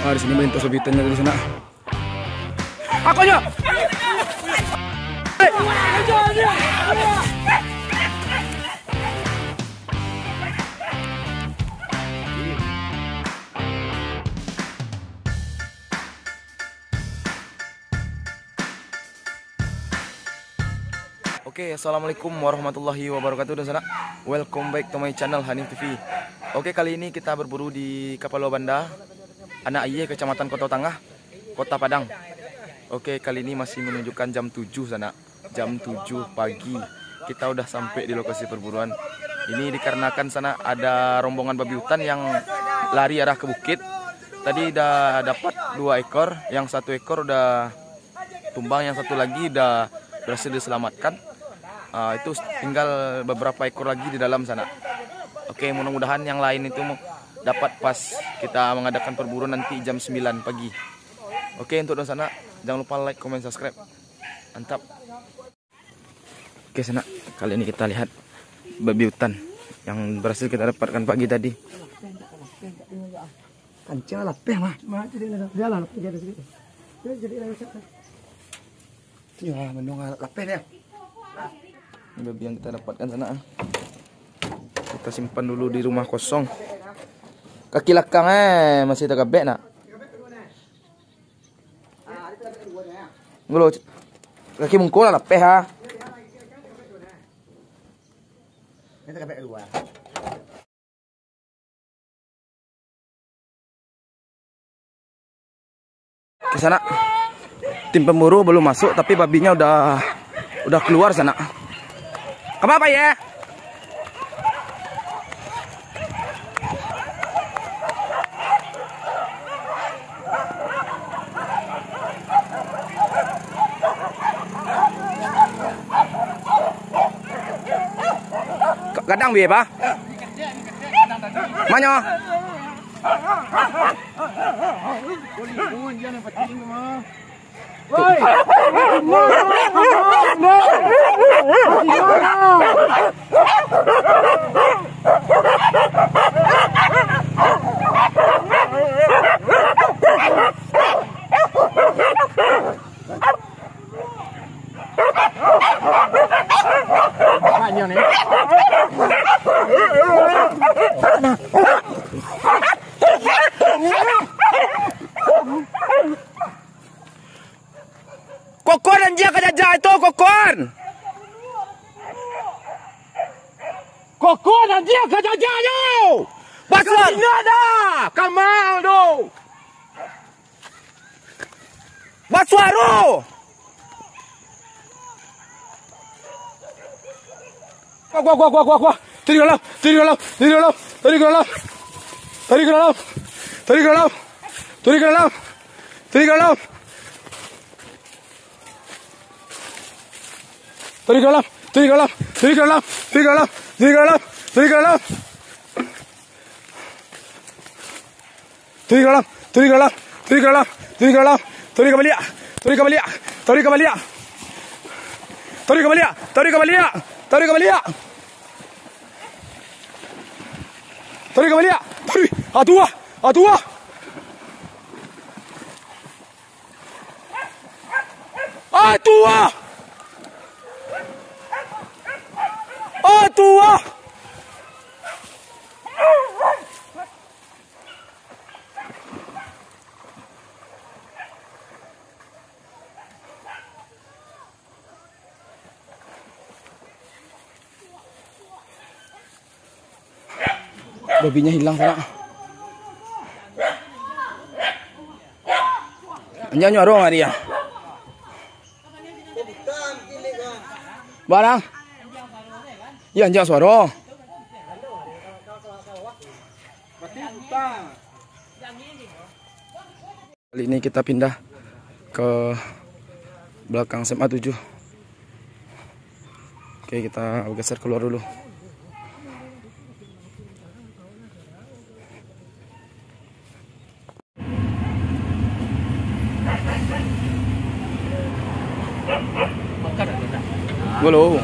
Di sini melintas bebitannya dari sana. Akunya. Oke, assalamualaikum warahmatullahi wabarakatuh dan sana. Welcome back to my channel Hanif TV. Oke, kali ini kita berburu di Kapalo Banda, Anak Iye, Kecamatan Kota Tengah, Kota Padang. Oke, kali ini masih menunjukkan jam 7 sana. Jam 7 pagi kita udah sampai di lokasi perburuan. Ini dikarenakan sana ada rombongan babi hutan yang lari arah ke bukit. Tadi udah dapat 2 ekor, yang 1 ekor udah tumbang, yang 1 lagi udah berhasil diselamatkan. Itu tinggal beberapa ekor lagi di dalam sana. Oke, mudah-mudahan yang lain itu dapat pas kita mengadakan perburuan nanti jam 9 pagi. Oke, untuk di sana jangan lupa like, comment, subscribe. Mantap. Oke, sana kali ini kita lihat babi hutan yang berhasil kita dapatkan pagi tadi. Kancing lah, peh mah. Jalan ya, menunggu lapeh ya. Ini babi yang kita dapatkan sana. Kita simpan dulu di rumah kosong. Kaki lakang masih tergabek nak. Ngelo kaki mungkul lah lapeh ha. Ini tergabek dua. Ke sana. Tim pemburu belum masuk tapi babinya udah keluar sana. Apa ya? Kadang biar apa? Mana? Kokon anjir kejajah itu kokon. Kokon anjir kejajah yo. Pasal ada. Kamal do. Baswaro. Gua. Tarik ke dalam. Atua. Babinya hilang sana. Anjanya nyarong dia. Barang. Iya anjang suara. Kali ini kita pindah ke belakang SMA 7. Oke, kita geser keluar dulu. Belum.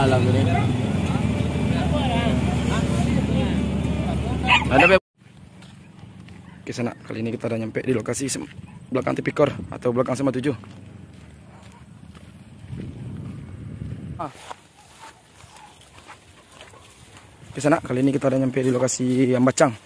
dalam ini. Ada Beb. Oke sana, kali ini kita udah nyampe di lokasi belakang Tipikor atau belakang SMA 7. Oke sana, kali ini kita udah nyampe di lokasi Ambacang.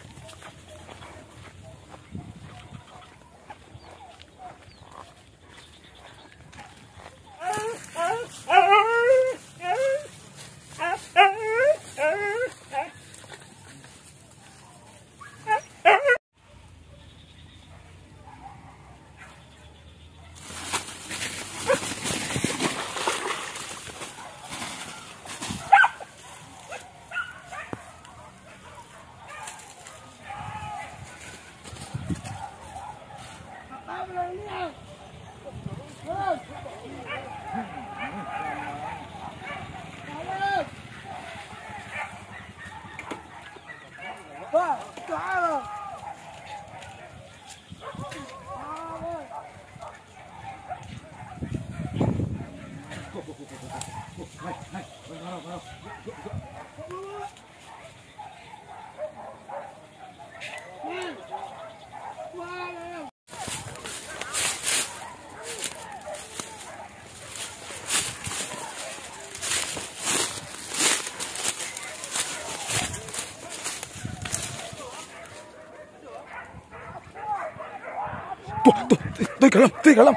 Tuh di dalam.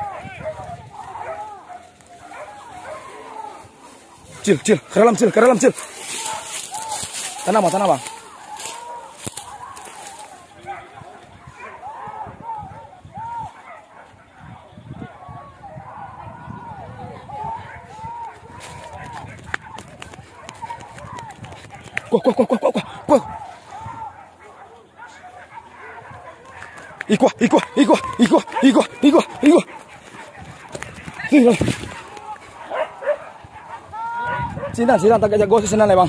Cil, ke dalam, Cil. Tanah bang. Kuah. Ikwa. Sinan tak jago sinan le bang.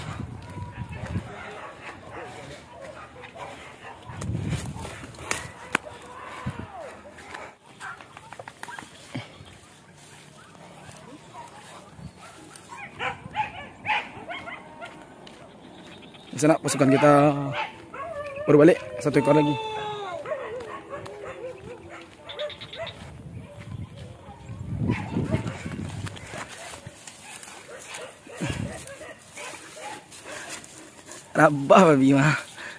Di sana pasukan kita baru balik, 1 ekor lagi. Rabah babi mah.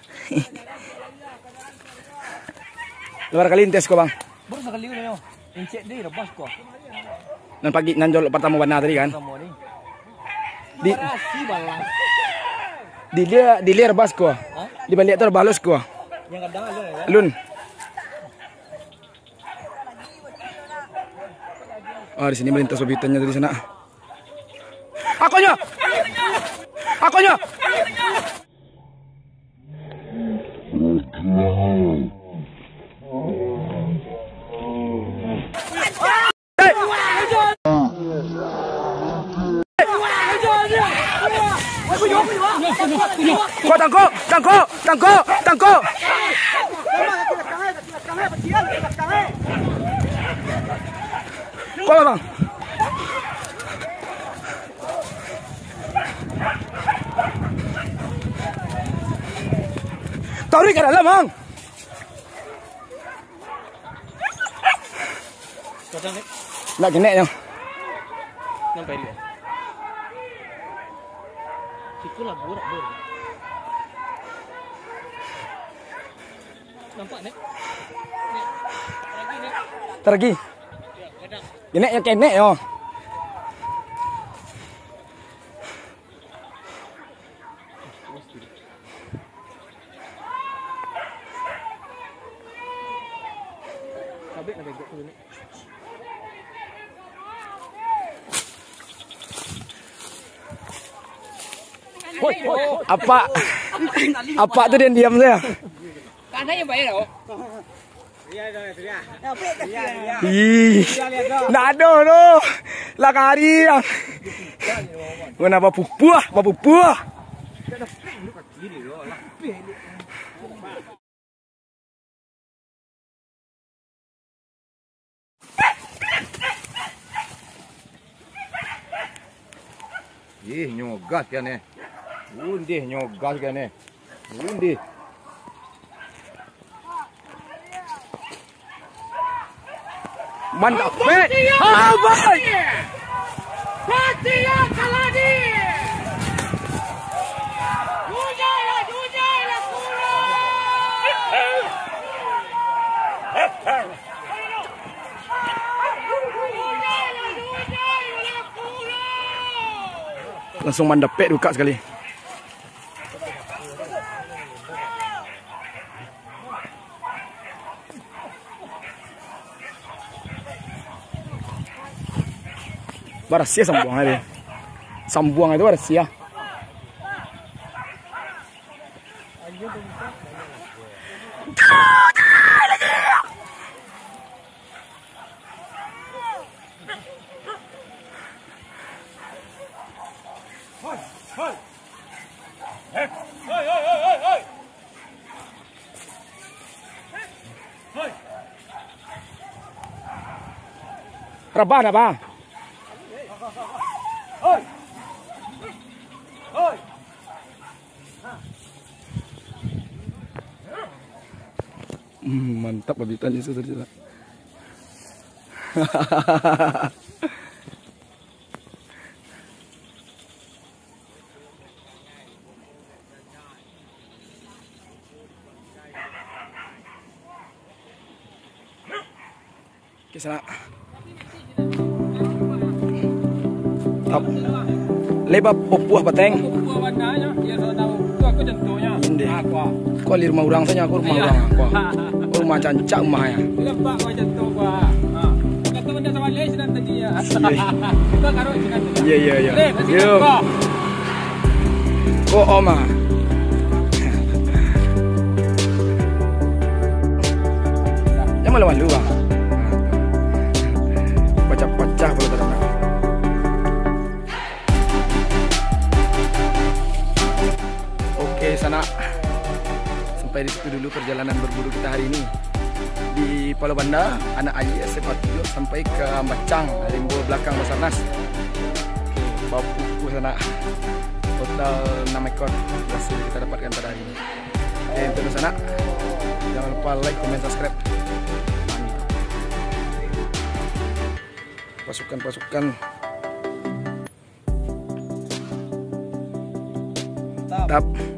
Luar kali tes ko bang. Baru sekali ni yo. Incek dia rebas ko. Nan pagi nanjol pertama warna tadi kan. Di balang. Di dia rebas ko. Di balik tu balos ko. Yang kadang alun ya. Alun. Oh, di sini melintas babitannya dari sana. Akonya. Tangko. Kau bang. Tarik ke dalam bang. Nak kena yang. Nampak dia. Itulah burak. Nampak nek? Tergi. Ini ya kene yo. Sabit nak begok tu ni. Apa tu dia diam saya? Kan yang baik tau. Ih, nak ada tu. Lah kari yang. Mana bapu buah. Ih, nyogas kan eh. Undi nyogas kan eh. Undi. Mantap, bet. Abang. Fatia Kaladi. Dunia la kura. Langsung mandapek duka sekali. Barasia sambuang ada. Sambuang itu barasia. Rabah dah bang. Mantap babitan itu ternyata. Oke, sana. Tap. Lebab opuah bateng. Opuah warnanya, ya sudah tahu. Itu aku contohnya. Inde. Aqua. Kau li rumah orang saja, aku rumah orang. Aku rumah cancak rumahnya. Lebak kau contoh gua. Kata benda sama lain sedang tadi ya. Kita karo dengan tadi. Iya. Yo. Kau oma. Yang malu-malu bang. Pecah-pecah kalau terang. Oke, sana. Sampai di situ dulu perjalanan berburu kita hari ini. Di Palau Banda, anak Ayi SMA 7 sampai ke Ambacang, Rimbo belakang Basarnas. Bawa buku sana. Total 6 ekor hasil kita dapatkan pada hari ini. Oke, untuk sana. Jangan lupa like, comment, subscribe. Pasukan-pasukan. Mantap.